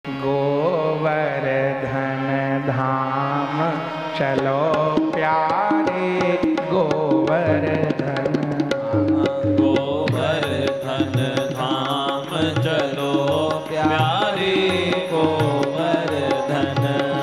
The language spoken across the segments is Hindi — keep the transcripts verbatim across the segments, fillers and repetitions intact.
गोवर्धन धाम चलो प्यारे गोवर्धन, गोवर्धन धाम चलो प्यारे गोवर्धन,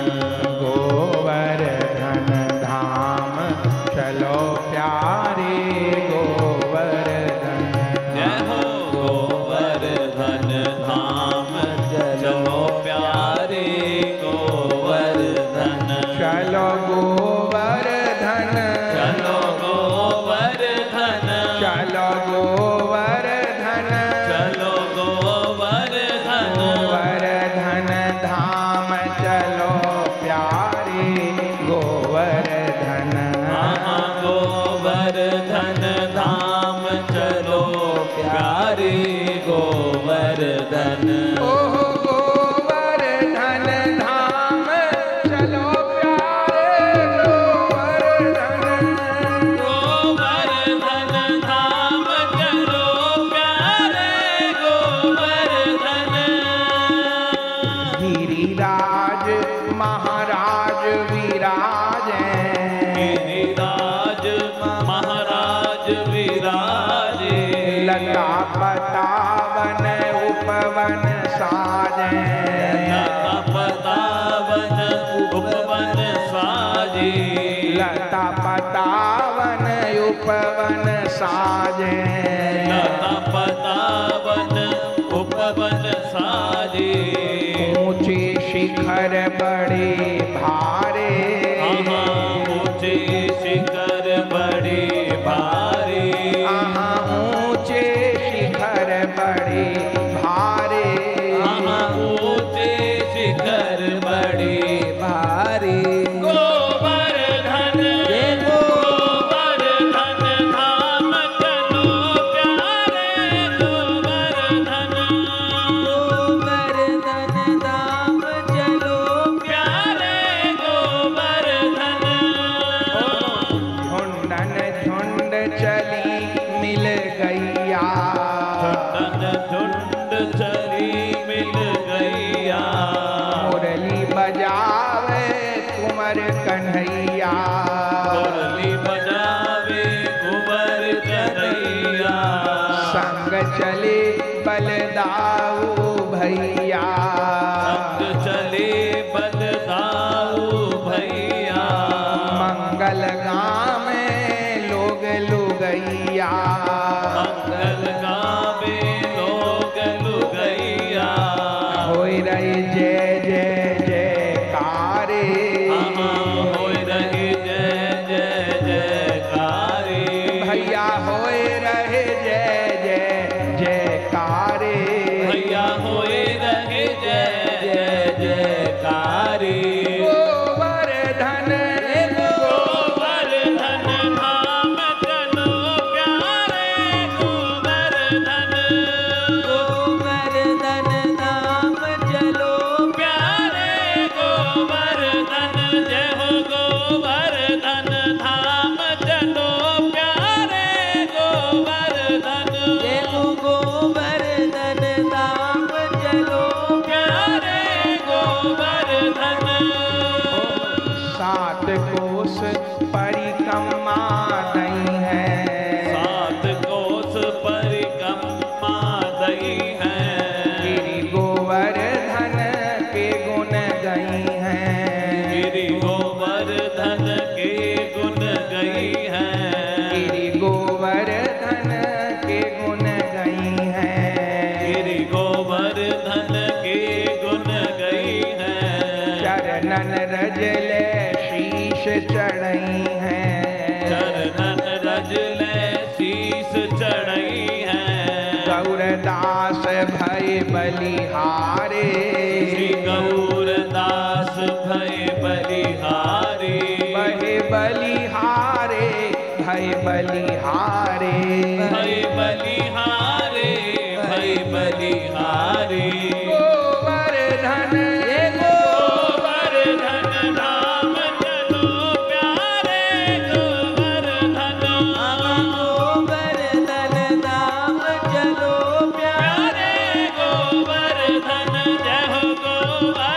गोवर्धन धाम चलो प्यारे गोवर्धन। जय हो गोवर्धन धाम चलो प्यारे गोवर्धन, चलो गोवर्धन, चलो गोवर्धन, चलो गोवर्धन, चलो गोवर्धन, गोवर्धन धाम चलो प्यारे गोवर्धन। हाँ गोवर्धन धाम चलो प्यारे गोवर्धन, ओह गोवर्धन धाम चलो प्यारे गोवर्धन, गोवर्धन धाम चलो प्यारे गोवर्धन, गिरिराज महाराज विराजे, गिरिराज महाराज विराजे, लता पतावन उपवन साजे, लता पतावन उपवन साजे, लता पतावन उपवन साजे, लता पतावन उपवन साजे, ऊंचे शिखर बड़े भारे, आहा ऊंचे शिखर बड़े भारे, आहा ऊंचे शिखर बड़े भारे, आहा ऊंचे शिखर बड़े भारे, गोवर्धन गोवर्धन धाम चलो प्यारे गोवर्धन, गोवर्धन धाम चलो प्यारे गोवर्धन, झुंडन झुंड चली मिल गैया, झुंड झुंड चली मिल गैया, मुरली बजावे कुंवर कन्हैया, मुरली बजावे कुंवर कन्हैया, संग चले बलदाऊ भैया, संग चले बलदाऊ भैया, मंगल गावे लोग लुगैया, मंगल गावे लोग लुगैया, होय रही जय जय जयकारे, आहा होय रहे जय जय जयकारे, भैया होय रहे जय जय जयकारे, भैया होए रहे जय जय जयकारे, गोवर्धन गोवर्धन धाम चलो प्यारे गोवर्धन, गोवर्धन धाम चलो प्यारे गोवर्धन, जय हो गोवर्धन धाम चलो प्यारे गोवर्धन, जय हो गोवर्धन धाम चलो प्यारे गोवर्धन, सात कोस परिक्रमा दई है, सात कोस परिक्रमा दई है, गिरि गोवर्धन के गुण गई है, गिरि गोवर्धन के गुण गई है, गिरि गोवर्धन के गुण गई है, गिरि गोवर्धन के गुण गई है, चरणन रजले शीश चढ़ई है, चरणन रजले शीस चढ़ई है, गौरदास भय बलिहारे, श्री गौरदास भय बलिहारी, भय बलिहारे भय बलिहारे, भय बलिहारे भय बलिहारी, गोवर्धन गोवर्धन धाम चलो प्यारे गोवर्धन, गोवर्धन धाम चलो प्यारे गोवर्धन, जय हो गोवर्धन